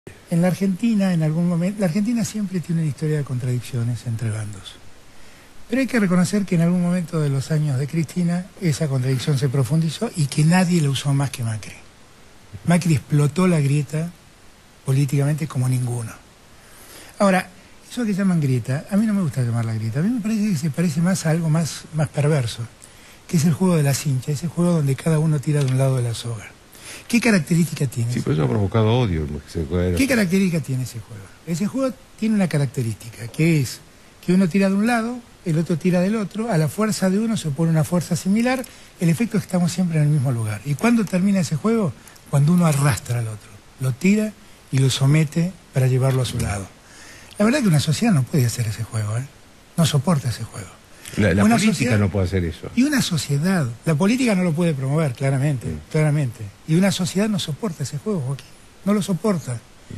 En la Argentina, en algún momento, la Argentina siempre tiene una historia de contradicciones entre bandos. Pero hay que reconocer que en algún momento de los años de Cristina, esa contradicción se profundizó y que nadie la usó más que Macri. Macri explotó la grieta políticamente como ninguno. Ahora, eso que llaman grieta, a mí no me gusta llamarla grieta, a mí me parece que se parece más a algo más perverso, que es el juego de la cincha, ese juego donde cada uno tira de un lado de la soga. ¿Qué característica tiene? Sí, pero eso ha provocado odio. ¿Qué característica tiene ese juego? Ese juego tiene una característica, que es que uno tira de un lado, el otro tira del otro, a la fuerza de uno se opone una fuerza similar, el efecto es que estamos siempre en el mismo lugar. ¿Y cuándo termina ese juego? Cuando uno arrastra al otro, lo tira y lo somete para llevarlo a su lado. La verdad que una sociedad no puede hacer ese juego, ¿eh? No soporta ese juego. La política no puede hacer eso. Y una sociedad, la política no lo puede promover, claramente, claramente. Y una sociedad no soporta ese juego, Joaquín, no lo soporta.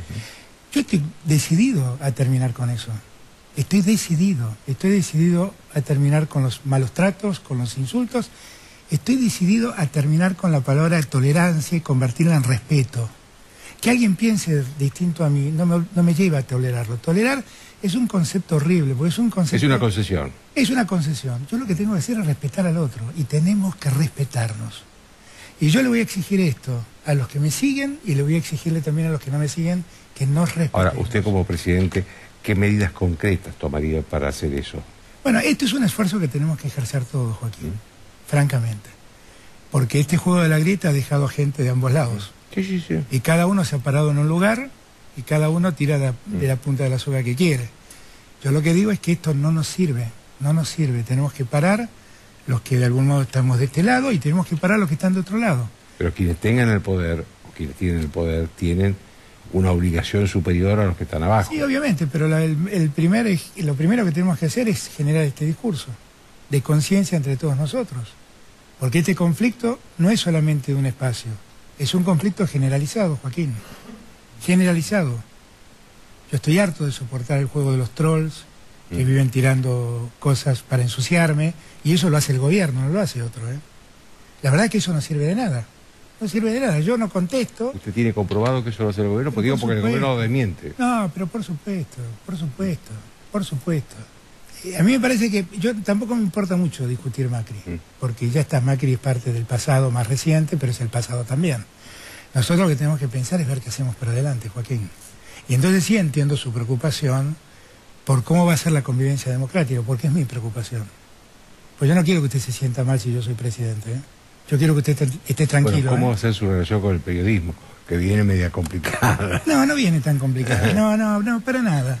Yo estoy decidido a terminar con eso. Estoy decidido a terminar con los malos tratos, con los insultos. Estoy decidido a terminar con la palabra tolerancia y convertirla en respeto. Que alguien piense distinto a mí no me lleva a tolerarlo. Tolerar es un concepto horrible, porque es un concepto... Es una concesión. Es una concesión. Yo lo que tengo que hacer es respetar al otro, y tenemos que respetarnos. Y yo le voy a exigir esto a los que me siguen, y le voy a exigirle también a los que no me siguen, que nos respetemos. Ahora, usted como presidente, ¿qué medidas concretas tomaría para hacer eso? Bueno, esto es un esfuerzo que tenemos que ejercer todos, Joaquín, francamente. Porque este juego de la grieta ha dejado a gente de ambos lados. Sí. Y cada uno se ha parado en un lugar y cada uno tira de la punta de la soga que quiere. Yo lo que digo es que esto no nos sirve, tenemos que parar los que de algún modo estamos de este lado y tenemos que parar los que están de otro lado. Pero quienes tengan el poder, o quienes tienen el poder, tienen una obligación superior a los que están abajo. Sí, obviamente, pero lo primero que tenemos que hacer es generar este discurso de conciencia entre todos nosotros. Porque este conflicto no es solamente de un espacio, es un conflicto generalizado, Joaquín. Generalizado. Yo estoy harto de soportar el juego de los trolls que viven tirando cosas para ensuciarme, y eso lo hace el gobierno, no lo hace otro, ¿eh? La verdad es que eso no sirve de nada. No sirve de nada, yo no contesto. ¿Usted tiene comprobado que eso lo hace el gobierno? Pues digo, porque el gobierno desmiente. No, pero por supuesto. A mí me parece que yo tampoco me importa mucho discutir Macri, porque ya está, Macri es parte del pasado más reciente, pero es el pasado también. Nosotros lo que tenemos que pensar es ver qué hacemos para adelante, Joaquín. Y entonces sí entiendo su preocupación por cómo va a ser la convivencia democrática, porque es mi preocupación. Pues yo no quiero que usted se sienta mal si yo soy presidente, ¿eh? Yo quiero que usted esté tranquilo. Bueno, ¿cómo va a ser su relación con el periodismo? Que viene media complicada. No viene tan complicada. No, para nada.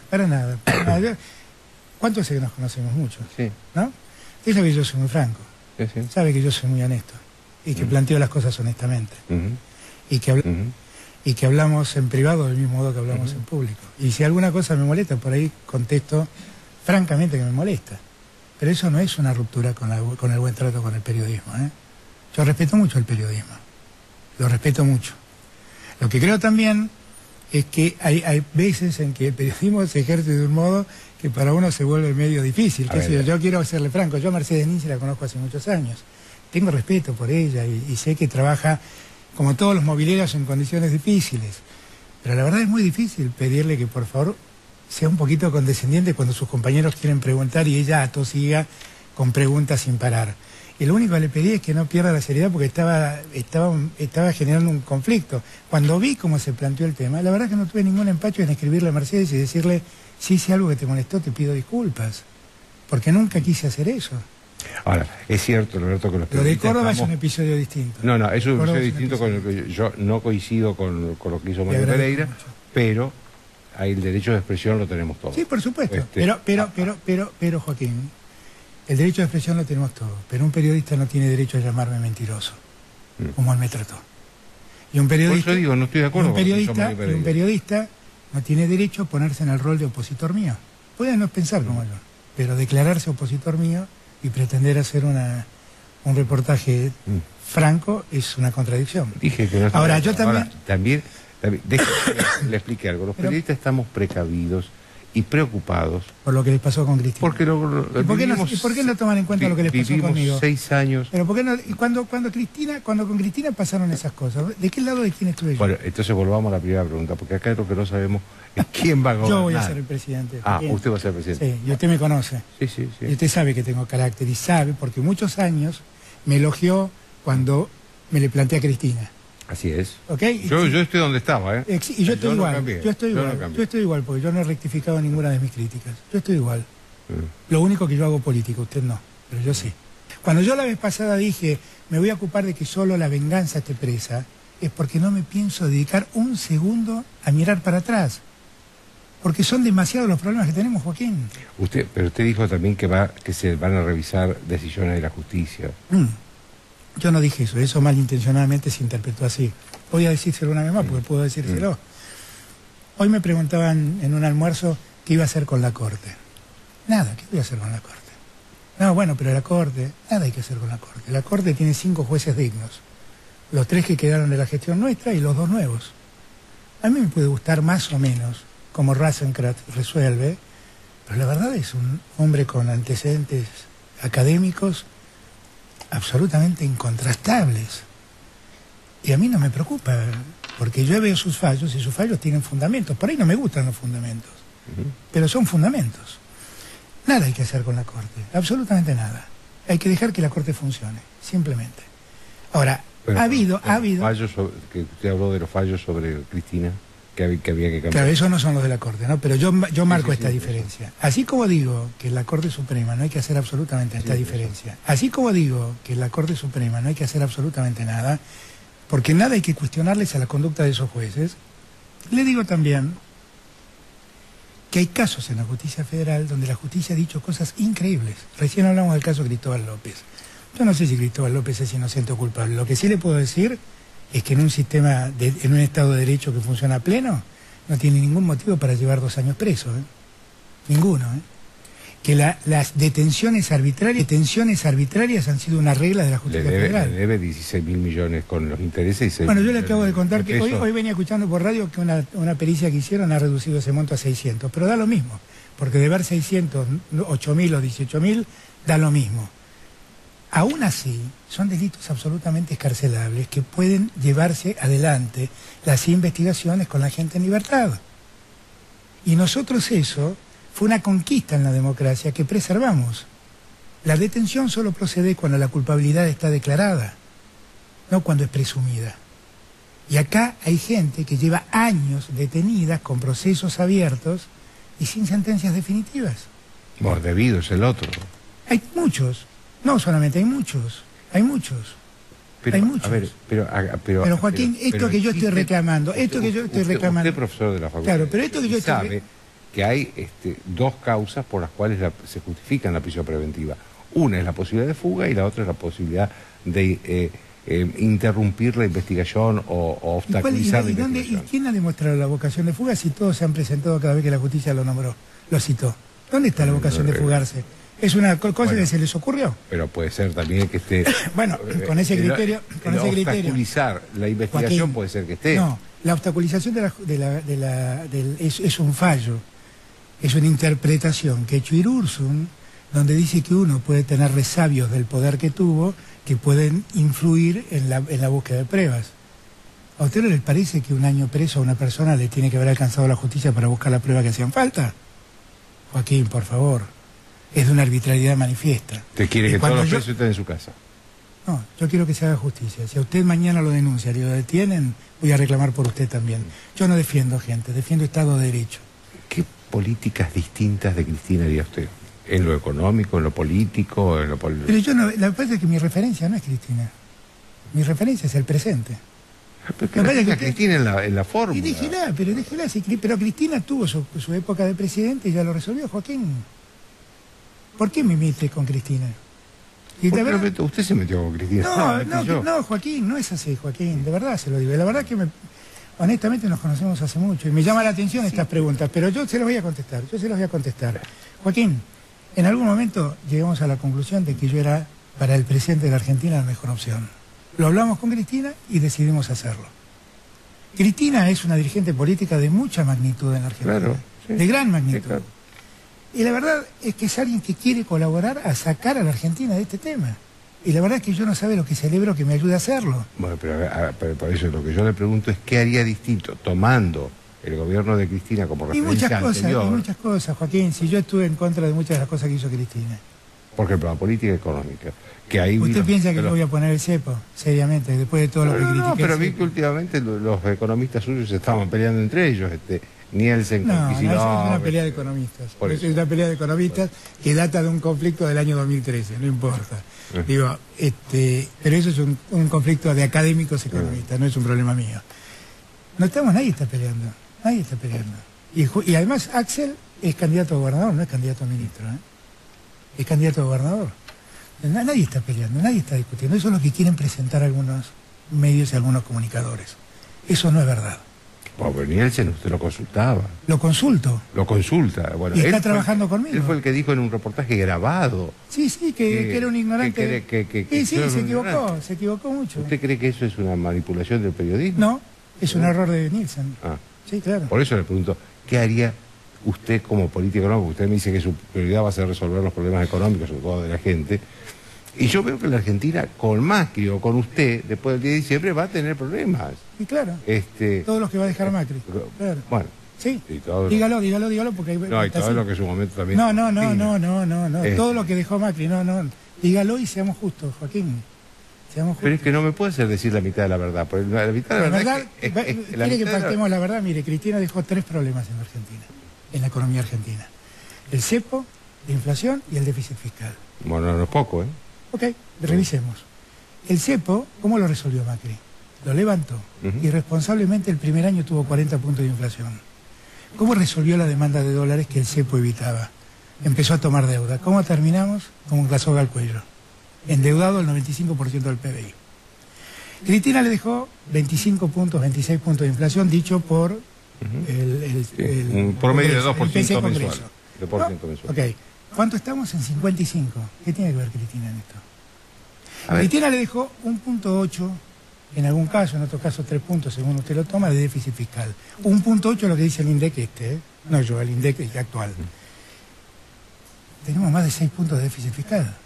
¿Cuánto hace que nos conocemos mucho? Sí. ¿No? Usted sabe que yo soy muy franco. Sí. Sabe que yo soy muy honesto. Y que planteo las cosas honestamente. Y que hablamos en privado del mismo modo que hablamos en público. Y si alguna cosa me molesta, por ahí contesto francamente que me molesta. Pero eso no es una ruptura con el buen trato con el periodismo, ¿eh? Yo respeto mucho el periodismo. Lo respeto mucho. Lo que creo también es que hay veces en que el periodismo se ejerce de un modo que para uno se vuelve medio difícil. Yo quiero serle franco, yo a Mercedes Ninzi la conozco hace muchos años. Tengo respeto por ella y sé que trabaja como todos los mobileros en condiciones difíciles. Pero la verdad es muy difícil pedirle que por favor sea un poquito condescendiente cuando sus compañeros quieren preguntar y ella atosiga con preguntas sin parar. Y lo único que le pedí es que no pierda la seriedad porque estaba generando un conflicto. Cuando vi cómo se planteó el tema, la verdad que no tuve ningún empacho en escribirle a Mercedes y decirle, si hice algo que te molestó, te pido disculpas. Porque nunca quise hacer eso. Ahora, es cierto, Roberto, que los Lo de Córdoba es un episodio distinto. No, es un episodio distinto con el que yo no coincido con lo que hizo Mario Pereira, pero ahí el derecho de expresión lo tenemos todos. Sí, por supuesto. Pero, Joaquín, el derecho de expresión lo tenemos todos, pero un periodista no tiene derecho a llamarme mentiroso, como él me trató. Y un periodista, por eso digo, no estoy de acuerdo un periodista no tiene derecho a ponerse en el rol de opositor mío. Puede no pensar como yo, pero declararse opositor mío y pretender hacer un reportaje franco es una contradicción. Dije que no. Ahora, yo también... También le expliqué algo. Los periodistas estamos precavidos y preocupados. Por lo que les pasó con Cristina. Porque ¿Y por qué no toman en cuenta lo que les pasó conmigo? Vivimos 6 años. Pero ¿por qué no? Y cuando con Cristina pasaron esas cosas, ¿de qué lado de quién estuve yo? Bueno, entonces volvamos a la primera pregunta, porque acá lo que no sabemos es quién va a gobernar. Yo voy a ser el presidente. Usted va a ser el presidente. Sí, y usted me conoce. Sí. Y usted sabe que tengo carácter y sabe, porque muchos años me elogió cuando me le planteé a Cristina. Así es. ¿Okay? Yo estoy donde estaba, ¿eh? Y yo estoy igual. No cambié, yo estoy igual, porque yo no he rectificado ninguna de mis críticas. Yo estoy igual. Lo único que yo hago política, usted no, pero yo sí. Cuando yo la vez pasada dije, me voy a ocupar de que solo la venganza esté presa, es porque no me pienso dedicar un segundo a mirar para atrás. Porque son demasiados los problemas que tenemos, Joaquín. Pero usted dijo también que se van a revisar decisiones de la justicia. Yo no dije eso malintencionadamente se interpretó así. Voy a decírselo una vez más porque puedo decírselo. Hoy me preguntaban en un almuerzo qué iba a hacer con la Corte. Nada, ¿qué voy a hacer con la Corte? No, bueno, pero la Corte, nada hay que hacer con la Corte. La Corte tiene 5 jueces dignos. Los 3 que quedaron de la gestión nuestra y los 2 nuevos. A mí me puede gustar más o menos como Rosenkranz resuelve, pero la verdad es un hombre con antecedentes académicos absolutamente incontrastables. Y a mí no me preocupa, porque yo veo sus fallos y sus fallos tienen fundamentos. Por ahí no me gustan los fundamentos, pero son fundamentos. Nada hay que hacer con la Corte, absolutamente nada. Hay que dejar que la Corte funcione, simplemente. Ahora, ha habido... que usted habló de los fallos sobre Cristina, que había que cambiar. Claro, esos no son los de la Corte, ¿no? Pero yo marco esta diferencia. Así como digo que en la Corte Suprema no hay que hacer absolutamente esta diferencia, así como digo que en la Corte Suprema no hay que hacer absolutamente nada, porque nada hay que cuestionarles a la conducta de esos jueces, le digo también que hay casos en la justicia federal donde la justicia ha dicho cosas increíbles. Recién hablamos del caso Cristóbal López. Yo no sé si Cristóbal López es inocente o culpable. Lo que sí le puedo decir es que en un sistema, en un Estado de Derecho que funciona a pleno, no tiene ningún motivo para llevar 2 años preso, ¿eh? Ninguno, ¿eh? Que las detenciones arbitrarias han sido una regla de la justicia federal. Le debe 16.000 millones con los intereses. Bueno, yo le acabo de contar que hoy venía escuchando por radio que una pericia que hicieron ha reducido ese monto a 600, pero da lo mismo, porque de ver 600, 8.000 o 18.000, da lo mismo. Aún así, son delitos absolutamente escarcelables que pueden llevarse adelante las investigaciones con la gente en libertad. Y nosotros eso fue una conquista en la democracia que preservamos. La detención solo procede cuando la culpabilidad está declarada, no cuando es presumida. Y acá hay gente que lleva años detenida con procesos abiertos y sin sentencias definitivas. Bueno, debido es el otro. Hay muchos. No solamente, hay muchos. Pero, hay muchos. A ver, pero Joaquín, esto que yo estoy reclamando, Usted es profesor de la facultad. Claro, pero esto que yo sabe que hay 2 causas por las cuales se justifica la prisión preventiva. Una es la posibilidad de fuga y la otra es la posibilidad de interrumpir la investigación o obstaculizar la investigación. ¿Y quién ha demostrado la vocación de fuga si todos se han presentado cada vez que la justicia lo nombró, lo citó? ¿Dónde está la vocación de fugarse? ¿Es una cosa que se les ocurrió? Pero puede ser también que esté... Bueno, con ese criterio... obstaculizar la investigación, Joaquín, puede ser que esté. No, la obstaculización es un fallo, es una interpretación que ha hecho Irursun, donde dice que uno puede tener resabios del poder que tuvo, que pueden influir en la búsqueda de pruebas. ¿A usted no les parece que 1 año preso a una persona le tiene que haber alcanzado la justicia para buscar las pruebas que hacían falta? Joaquín, por favor. Es de una arbitrariedad manifiesta. ¿Usted quiere que todos los presos estén en su casa? No, yo quiero que se haga justicia. Si a usted mañana lo denuncian y lo detienen, voy a reclamar por usted también. Yo no defiendo gente, defiendo Estado de Derecho. ¿Qué políticas distintas de Cristina haría usted? ¿En lo económico, en lo político, en lo político? Pero yo no, la verdad es que mi referencia no es Cristina. Mi referencia es el presente. Pero Cristina en la fórmula. Y déjela, pero Cristina tuvo su época de presidente y ya lo resolvió, Joaquín. ¿Por qué me mete con Cristina? Usted se metió con Cristina. No, Joaquín, no es así, Joaquín, de verdad se lo digo. La verdad que honestamente nos conocemos hace mucho y me llama la atención estas preguntas, pero yo se las voy a contestar, Joaquín, en algún momento llegamos a la conclusión de que yo era para el presidente de la Argentina la mejor opción. Lo hablamos con Cristina y decidimos hacerlo. Cristina es una dirigente política de mucha magnitud en la Argentina. Claro, Sí. De gran magnitud. Sí, claro. Y la verdad es que es alguien que quiere colaborar a sacar a la Argentina de este tema. Y la verdad es que yo no sabe lo que celebro que me ayude a hacerlo. Bueno, pero por eso lo que yo le pregunto es qué haría distinto tomando el gobierno de Cristina como Y referencia anterior. muchas cosas, Joaquín. Si yo estuve en contra de muchas de las cosas que hizo Cristina. Por ejemplo, la política económica. Que ahí ¿Usted piensa que yo voy a poner el cepo? Seriamente, después de todo lo que critiqué. No, pero vi que últimamente los economistas suyos se estaban peleando entre ellos. Nielsen con No, Kicillof. es una pelea de economistas. Es una pelea de economistas que data de un conflicto del año 2013, no importa. Digo, pero eso es un conflicto de académicos economistas, no es un problema mío. Nadie está peleando, nadie está peleando. Y además Axel es candidato a gobernador, no es candidato a ministro, ¿eh? Es candidato a gobernador. Nadie está peleando, nadie está discutiendo. Eso es lo que quieren presentar algunos medios y algunos comunicadores. Eso no es verdad. Pero Nielsen usted lo consultaba. Lo consulto. Lo consulta. Bueno, y está trabajando conmigo. Él fue el que dijo en un reportaje grabado. Sí, que era un ignorante. Sí, se equivocó mucho. ¿Usted cree que eso es una manipulación del periodismo? No, es un error de Nielsen. Ah. Sí, claro. Por eso le pregunto, ¿qué haría usted como político? No, porque usted me dice que su prioridad va a ser resolver los problemas económicos, sobre todo de la gente. Y yo veo que la Argentina, con Macri o con usted, después del 10 de diciembre, va a tener problemas. Y claro, todos los que va a dejar Macri. Claro. Bueno. Sí, dígalo, porque hay... No, y todo lo que en su momento también... No, todo lo que dejó Macri, no. Dígalo y seamos justos, Joaquín. Seamos justos. Pero es que no me puede hacer decir la mitad de la verdad. Porque la mitad de la verdad quiere que pactemos la verdad. Mire, Cristina dejó 3 problemas en la Argentina, en la economía argentina. El cepo, la inflación y el déficit fiscal. Bueno, no es poco, ¿eh? Ok, revisemos. El cepo, ¿cómo lo resolvió Macri? Lo levantó. Irresponsablemente el primer año tuvo 40 puntos de inflación. ¿Cómo resolvió la demanda de dólares que el cepo evitaba? Empezó a tomar deuda. ¿Cómo terminamos? Como la soga al cuello. Endeudado el 95% del PBI. Cristina le dejó 25 puntos, 26 puntos de inflación, dicho por un promedio de 2% mensual. De por ciento mensual. Ok. ¿Cuánto estamos? En 55. ¿Qué tiene que ver Cristina en esto? Cristina le dejó 1.8, en algún caso, en otro caso 3 puntos, según usted lo toma, de déficit fiscal. 1.8 es lo que dice el INDEC no yo, el INDEC actual. Tenemos más de 6 puntos de déficit fiscal.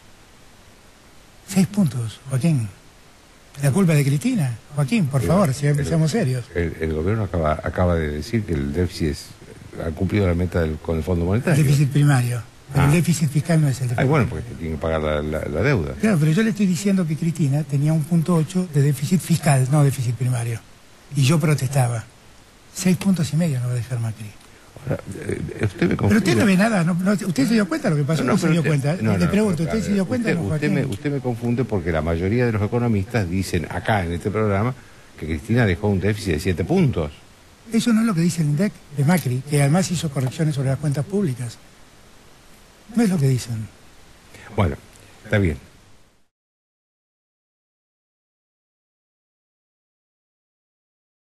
6 puntos, Joaquín. La culpa es de Cristina. Joaquín, por favor, seamos serios. El gobierno acaba de decir que el déficit ha cumplido la meta con el Fondo Monetario. El déficit primario. Pero el déficit fiscal no es el déficit. Bueno, porque tiene que pagar la deuda. Claro, pero yo le estoy diciendo que Cristina tenía 1.8 de déficit fiscal, no déficit primario. Y yo protestaba. 6 puntos y medio no va a dejar Macri. Ahora, usted me confunde. Pero usted no ve nada, ¿usted se dio cuenta de lo que pasó? No se dio cuenta. Le pregunto, ¿usted se dio cuenta? Usted me confunde porque la mayoría de los economistas dicen acá en este programa que Cristina dejó un déficit de 7 puntos. Eso no es lo que dice el INDEC de Macri, que además hizo correcciones sobre las cuentas públicas. No es lo que dicen. Bueno, está bien.